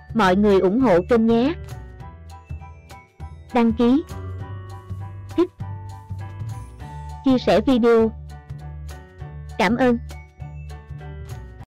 mọi người ủng hộ kênh nhé. Đăng ký, thích, chia sẻ video. Cảm ơn.